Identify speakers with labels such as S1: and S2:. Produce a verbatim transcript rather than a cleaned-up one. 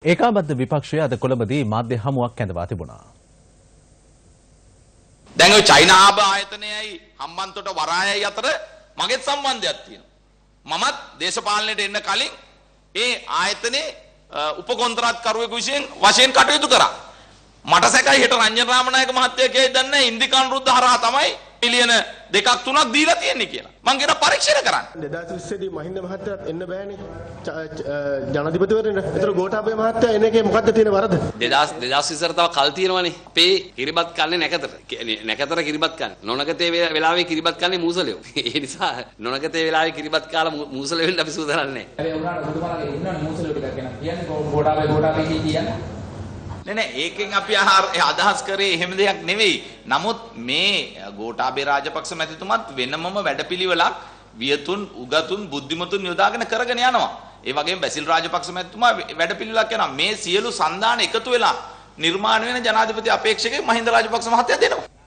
S1: ඒකාබද්ධ විපක්ෂය අද කොළඹදී මාධ්‍ය හමුවක් කැඳවා තිබුණා.
S2: දැන් ඔය චයිනාභ ආයතනයයි හම්බන්තොට වරායයි අතර මගේ සම්බන්ධයක් තියෙනවා. මමත් දේශපාලනයට එන්න කලින් ඒ ආයතනයේ උපකොන්ත්‍රාත්කරුවෙකු විසින් වශයෙන් කටයුතු කරා. මට සැකයි හෙට රංජන රාමනායක මහත්තයා කියයි දන්නේ ඉන්දික අනුරුද්ධ හරහා තමයි මිලියන දෙකක් තුනක් දීලා තියෙන්නේ කියලා. මං කියන පරීක්ෂණ කරන්න.
S3: දෙදාස් විස්සේ දී මහින්ද මහත්තයාත් එන්න බෑනේ. ජනාධිපතිවරණයට. ඒතර ගෝඨාභය මහත්තයා එන එකේ මොකද්ද තියෙන වරද?
S4: දෙදාස් දෙදාස් විස්සට තව කල් තියෙනවනේ. අපේ කිරිබත් කන්නේ නැකතර. නැකතර කිරිබත් කන්නේ. නොනගතේ වෙලාවේ කිරිබත් කන්නේ මූසලයෝ. ඒ නිසා නොනගතේ වෙලාවේ කිරිබත් කාලා මූසල වෙන්න අපි සූදානම් නැහැ.
S5: ඒ උනාට බුදුමාගේ ඉන්නවනේ මූසලයෝ ටිකක් ගැන කියන්නේ ගෝඨාභය ගෝඨාභය කියන්නේ.
S2: නෑ නෑ ඒකෙන් අපි අදහස් කරේ එහෙම දෙයක් නෙවෙයි. නමුත් මේ ගෝඨාභය රාජපක්ෂ මැතිතුමත් වෙනමම වැඩපිළිවෙලක් වියතුන් උගතුන් බුද්ධිමතුන් යොදාගෙන කරගෙන යනවා. ඒ වගේම බැසිල් රාජපක්ෂ මැතිතුමා වැඩපිළිවෙලක් යනවා. මේ සියලු සන්දාන එකතු වෙලා නිර්මාණය වෙන ජනාධිපති අපේක්ෂකෙක් මහින්ද රාජපක්ෂ මහත්තයා දෙනවා.